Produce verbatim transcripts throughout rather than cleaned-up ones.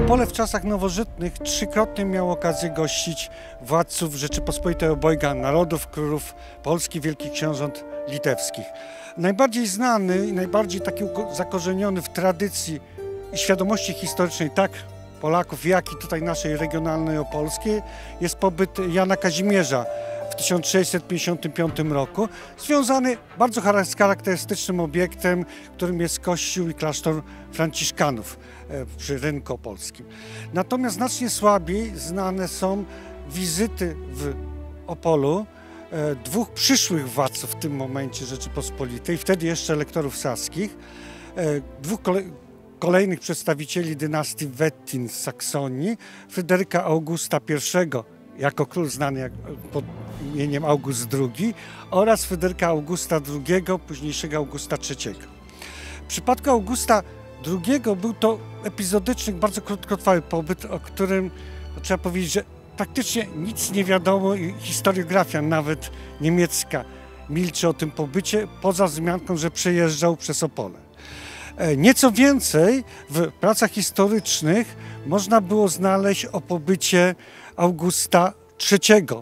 Opole w czasach nowożytnych trzykrotnie miało okazję gościć władców Rzeczypospolitej Obojga Narodów, królów Polski, wielkich książąt litewskich. Najbardziej znany i najbardziej taki zakorzeniony w tradycji i świadomości historycznej tak Polaków, jak i tutaj naszej regionalnej opolskiej jest pobyt Jana Kazimierza w tysiąc sześćset pięćdziesiątym piątym roku, związany bardzo z charakterystycznym obiektem, którym jest kościół i klasztor franciszkanów przy rynku opolskim. Natomiast znacznie słabiej znane są wizyty w Opolu dwóch przyszłych władców w tym momencie Rzeczypospolitej, wtedy jeszcze elektorów saskich, dwóch kolejnych przedstawicieli dynastii Wettin z Saksonii, Fryderyka Augusta pierwszego, jako król znany jak, pod imieniem August drugi, oraz Fryderyka Augusta drugiego, późniejszego Augusta trzeciego. W przypadku Augusta drugiego był to epizodyczny, bardzo krótkotrwały pobyt, o którym trzeba powiedzieć, że praktycznie nic nie wiadomo i historiografia nawet niemiecka milczy o tym pobycie, poza wzmianką, że przejeżdżał przez Opole. Nieco więcej w pracach historycznych można było znaleźć o pobycie Augusta trzeciego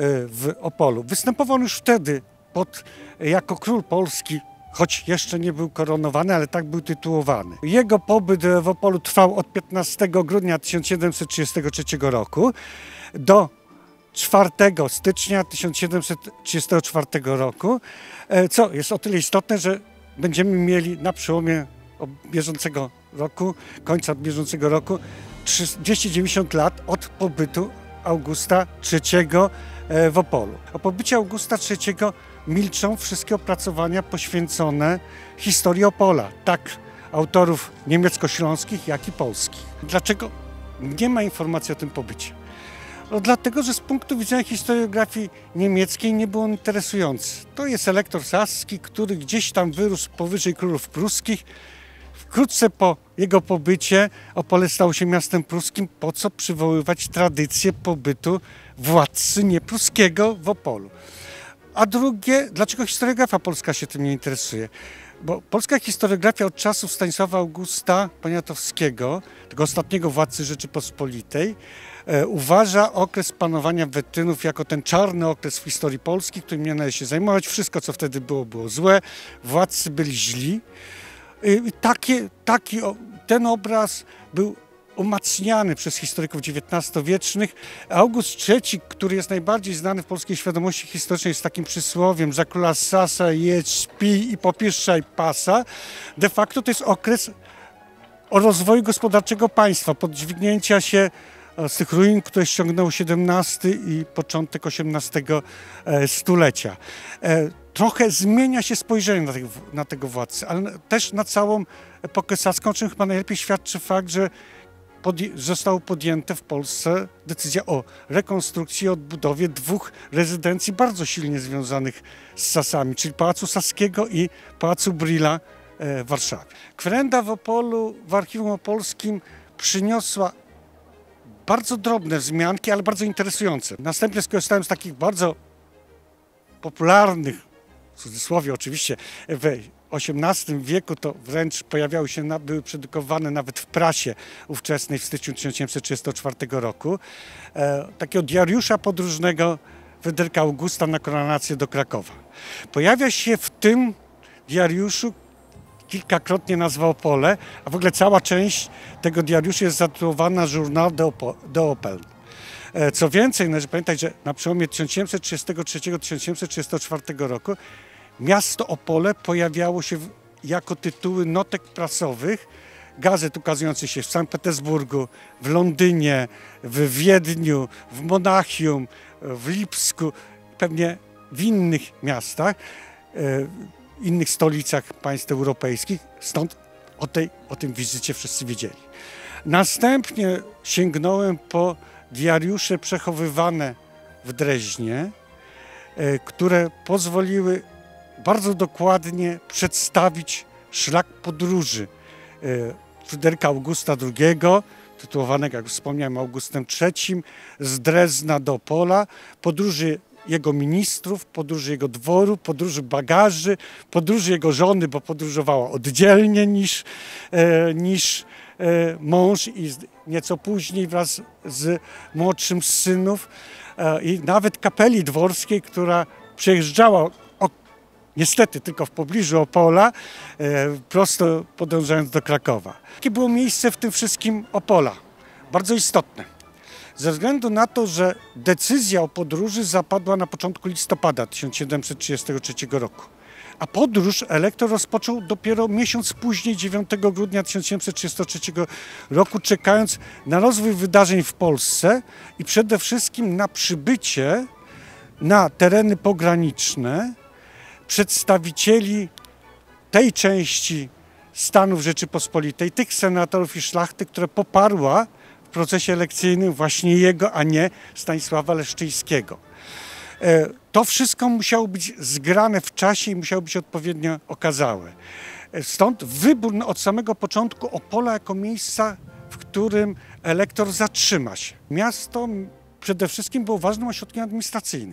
w Opolu. Występował już wtedy pod, jako król polski, choć jeszcze nie był koronowany, ale tak był tytułowany. Jego pobyt w Opolu trwał od piętnastego grudnia tysiąc siedemset trzydziestego trzeciego roku do czwartego stycznia tysiąc siedemset trzydziestego czwartego roku, co jest o tyle istotne, że będziemy mieli na przełomie bieżącego roku, końca bieżącego roku, dwieście dziewięćdziesiąt lat od pobytu Augusta trzeciego w Opolu. O pobycie Augusta trzeciego milczą wszystkie opracowania poświęcone historii Opola, tak autorów niemiecko-śląskich, jak i polskich. Dlaczego nie ma informacji o tym pobycie? No dlatego, że z punktu widzenia historiografii niemieckiej nie był on interesujący. To jest elektor saski, który gdzieś tam wyrósł powyżej królów pruskich. Wkrótce po jego pobycie Opole stało się miastem pruskim, po co przywoływać tradycję pobytu władcy niepruskiego w Opolu. A drugie, dlaczego historiografia polska się tym nie interesuje? Bo polska historiografia od czasów Stanisława Augusta Poniatowskiego, tego ostatniego władcy Rzeczypospolitej, e, uważa okres panowania Wettynów jako ten czarny okres w historii Polski, którym nie należy się zajmować. Wszystko, co wtedy było, było złe. Władcy byli źli. I takie, taki, ten obraz był umacniany przez historyków dziewiętnastowiecznych. August trzeci, który jest najbardziej znany w polskiej świadomości historycznej z takim przysłowiem: za króla Sasa jedź, śpij i popieszczaj pasa, de facto to jest okres rozwoju gospodarczego państwa, podźwignięcia się z tych ruin, które ściągnęło siedemnasty i początek osiemnastego stulecia. Trochę zmienia się spojrzenie na, tych, na tego władcę, ale też na całą epokę saską, o czym chyba najlepiej świadczy fakt, że podję, została podjęta w Polsce decyzja o rekonstrukcji i odbudowie dwóch rezydencji bardzo silnie związanych z Sasami, czyli Pałacu Saskiego i Pałacu Brühla w Warszawie. Kwerenda w Opolu, w Archiwum Opolskim przyniosła bardzo drobne wzmianki, ale bardzo interesujące. Następnie skorzystałem z takich bardzo popularnych, w cudzysłowie oczywiście, w osiemnastym wieku to wręcz pojawiały się, były produkowane nawet w prasie ówczesnej w styczniu tysiąc siedemset trzydziestego czwartego roku, e, takiego diariusza podróżnego Fryderyka Augusta na koronację do Krakowa. Pojawia się w tym diariuszu kilkakrotnie nazwa Opole, a w ogóle cała część tego diariusza jest zatytułowana Journal de Opel. Co więcej, należy pamiętać, że na przełomie tysiąc siedemset trzydziestego trzeciego do tysiąc siedemset trzydziestego czwartego roku miasto Opole pojawiało się w, jako tytuły notek prasowych gazet ukazujących się w Sankt Petersburgu, w Londynie, w Wiedniu, w Monachium, w Lipsku, pewnie w innych miastach, w innych stolicach państw europejskich. Stąd o, tej, o tym wizycie wszyscy wiedzieli. Następnie sięgnąłem po diariusze przechowywane w Dreźnie, które pozwoliły bardzo dokładnie przedstawić szlak podróży Fryderyka Augusta drugiego, tytułowanego, jak już wspomniałem, Augustem trzecim, z Drezna do Opola, podróży jego ministrów, podróży jego dworu, podróży bagaży, podróży jego żony, bo podróżowała oddzielnie niż, niż mąż i nieco później wraz z młodszym z synów i nawet kapeli dworskiej, która przejeżdżała o, niestety tylko w pobliżu Opola, prosto podążając do Krakowa. Jakie było miejsce w tym wszystkim Opola? Bardzo istotne. Ze względu na to, że decyzja o podróży zapadła na początku listopada tysiąc siedemset trzydziestego trzeciego roku. A podróż elektor rozpoczął dopiero miesiąc później, dziewiątego grudnia tysiąc siedemset trzydziestego trzeciego roku, czekając na rozwój wydarzeń w Polsce i przede wszystkim na przybycie na tereny pograniczne przedstawicieli tej części Stanów Rzeczypospolitej, tych senatorów i szlachty, które poparła w procesie elekcyjnym właśnie jego, a nie Stanisława Leszczyńskiego. To wszystko musiało być zgrane w czasie i musiało być odpowiednio okazałe. Stąd wybór od samego początku Opola jako miejsca, w którym elektor zatrzyma się. Miasto przede wszystkim było ważnym ośrodkiem administracyjnym.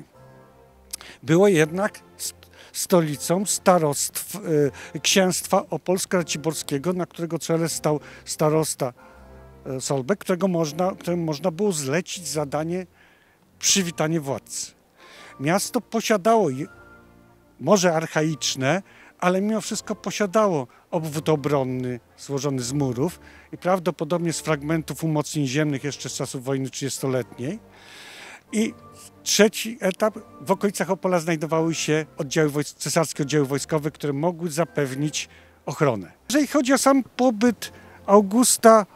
Było jednak stolicą starostw księstwa opolsko-raciborskiego, na którego czele stał starosta Solbek, którego można, któremu można było zlecić zadanie przywitanie władcy. Miasto posiadało, może archaiczne, ale mimo wszystko posiadało obwód obronny złożony z murów i prawdopodobnie z fragmentów umocnień ziemnych jeszcze z czasów wojny trzydziestoletniej. I trzeci etap, w okolicach Opola znajdowały się oddziały wojsk, cesarskie oddziały wojskowe, które mogły zapewnić ochronę. Jeżeli chodzi o sam pobyt Augusta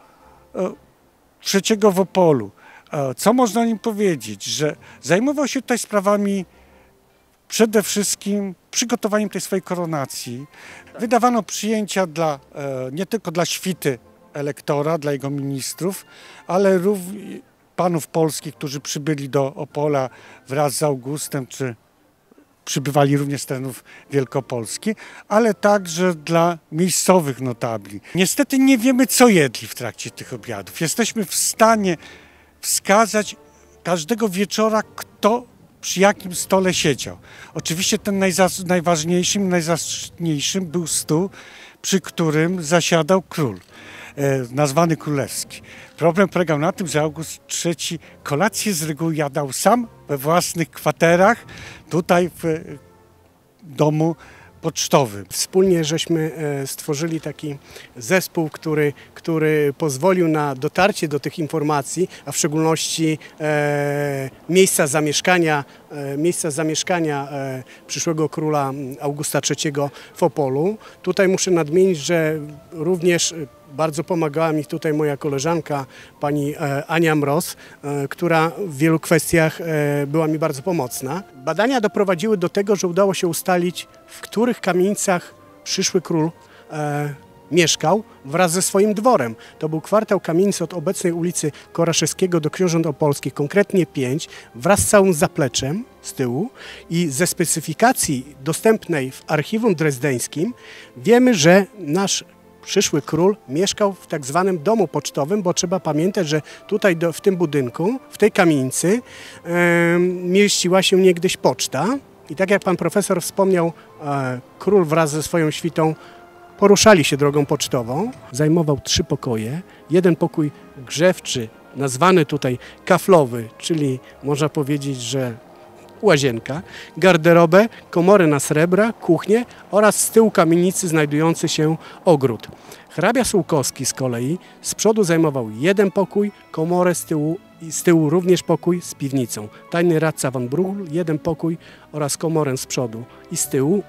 trzeciego w Opolu, co można o nim powiedzieć? Że zajmował się tutaj sprawami przede wszystkim przygotowaniem tej swojej koronacji. Wydawano przyjęcia dla, nie tylko dla świty elektora, dla jego ministrów, ale również panów polskich, którzy przybyli do Opola wraz z Augustem, czy przybywali również z terenów Wielkopolski, ale także dla miejscowych notabli. Niestety nie wiemy, co jedli w trakcie tych obiadów. Jesteśmy w stanie wskazać każdego wieczora, kto przy jakim stole siedział. Oczywiście ten najważniejszym, najzaczniejszym był stół, przy którym zasiadał król, e, nazwany królewski. Problem polegał na tym, że August trzeci kolację z reguły jadał sam we własnych kwaterach, tutaj w domu pocztowym. Wspólnie żeśmy stworzyli taki zespół, który, który pozwolił na dotarcie do tych informacji, a w szczególności e, miejsca zamieszkania, e, miejsca zamieszkania e, przyszłego króla Augusta trzeciego w Opolu. Tutaj muszę nadmienić, że również bardzo pomagała mi tutaj moja koleżanka, pani Ania Mroz, która w wielu kwestiach była mi bardzo pomocna. Badania doprowadziły do tego, że udało się ustalić, w których kamienicach przyszły król e, mieszkał wraz ze swoim dworem. To był kwartał kamienic od obecnej ulicy Koraszewskiego do Książąt Opolskich, konkretnie pięć, wraz z całym zapleczem z tyłu i ze specyfikacji dostępnej w archiwum drezdeńskim wiemy, że nasz przyszły król mieszkał w tak zwanym domu pocztowym, bo trzeba pamiętać, że tutaj do, w tym budynku, w tej kamienicy e, mieściła się niegdyś poczta i tak jak pan profesor wspomniał, e, król wraz ze swoją świtą poruszali się drogą pocztową. Zajmował trzy pokoje, jeden pokój grzewczy, nazwany tutaj kaflowy, czyli można powiedzieć, że łazienka, garderobę, komorę na srebra, kuchnię oraz z tyłu kamienicy znajdujący się ogród. Hrabia Sułkowski z kolei z przodu zajmował jeden pokój, komorę z tyłu i z tyłu również pokój z piwnicą. Tajny radca Van Brugl, jeden pokój oraz komorę z przodu i z tyłu.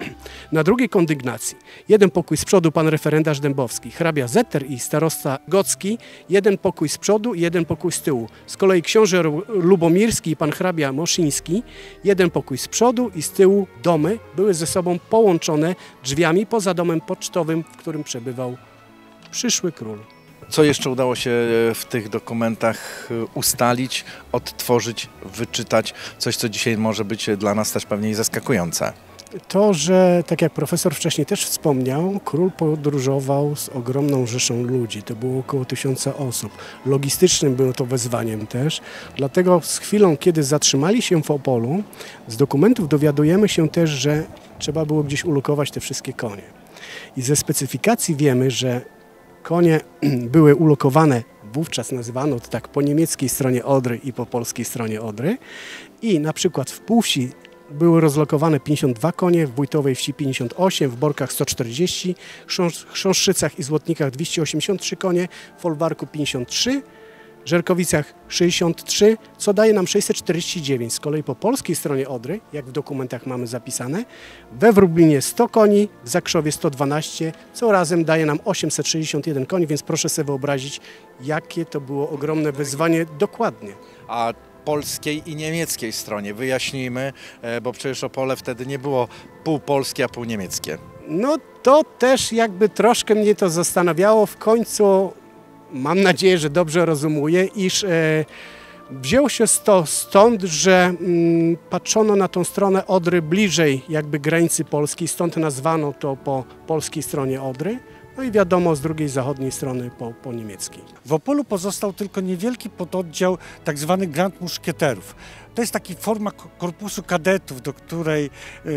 Na drugiej kondygnacji jeden pokój z przodu pan referendarz Dębowski, hrabia Zetter i starosta Gocki, jeden pokój z przodu i jeden pokój z tyłu. Z kolei książę Lubomirski i pan hrabia Moszyński, jeden pokój z przodu i z tyłu. Domy były ze sobą połączone drzwiami poza domem pocztowym, w którym przebywał przyszły król. Co jeszcze udało się w tych dokumentach ustalić, odtworzyć, wyczytać? Coś, co dzisiaj może być dla nas też pewnie zaskakujące. To, że tak jak profesor wcześniej też wspomniał, król podróżował z ogromną rzeszą ludzi, to było około tysiąca osób. Logistycznym było to wyzwaniem też, dlatego z chwilą, kiedy zatrzymali się w Opolu, z dokumentów dowiadujemy się też, że trzeba było gdzieś ulokować te wszystkie konie. I ze specyfikacji wiemy, że konie były ulokowane, wówczas nazywano to tak, po niemieckiej stronie Odry i po polskiej stronie Odry. I na przykład w Półwsi były rozlokowane pięćdziesiąt dwa konie, w Wójtowej Wsi pięćdziesiąt osiem, w Borkach sto czterdzieści, w Chrząszczycach i Złotnikach dwieście osiemdziesiąt trzy konie, w Folwarku pięćdziesiąt trzy, w Żerkowicach sześćdziesiąt trzy, co daje nam sześćset czterdzieści dziewięć. Z kolei po polskiej stronie Odry, jak w dokumentach mamy zapisane, we Wróblinie sto koni, w Zakrzowie sto dwanaście, co razem daje nam osiemset sześćdziesiąt jeden koni, więc proszę sobie wyobrazić, jakie to było ogromne wyzwanie dokładnie. A polskiej i niemieckiej stronie wyjaśnijmy, bo przecież Opole wtedy nie było pół polskie, a pół niemieckie. No to też jakby troszkę mnie to zastanawiało. W końcu mam nadzieję, że dobrze rozumuję, iż e, wzięło się to stąd, że mm, patrzono na tą stronę Odry bliżej jakby granicy polskiej, stąd nazwano to po polskiej stronie Odry. No i wiadomo, z drugiej zachodniej strony po, po niemieckiej. W Opolu pozostał tylko niewielki pododdział tak zwany Grand Muszkieterów. To jest taka forma korpusu kadetów, do której,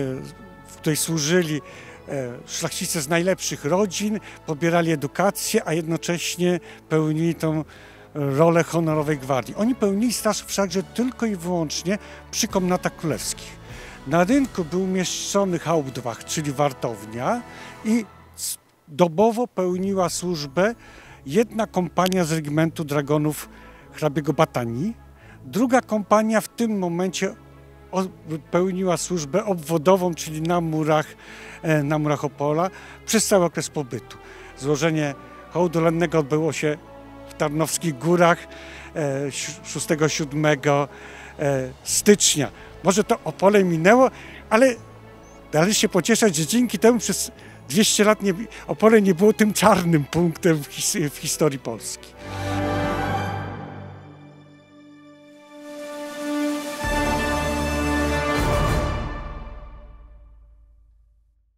w której służyli szlachcice z najlepszych rodzin, pobierali edukację, a jednocześnie pełnili tą rolę honorowej gwardii. Oni pełnili straż wszakże tylko i wyłącznie przy komnatach królewskich. Na rynku był umieszczony Hauptwacht, czyli wartownia, i dobowo pełniła służbę jedna kompania z regimentu dragonów hrabiego Batanii, druga kompania w tym momencie pełniła służbę obwodową, czyli na murach, na murach Opola przez cały okres pobytu. Złożenie hołdu lennego odbyło się w Tarnowskich Górach szóstego siódmego stycznia. Może to Opole minęło, ale należy się pocieszać, że dzięki temu przez dwieście lat nie, Opole nie było tym czarnym punktem w, his w historii Polski.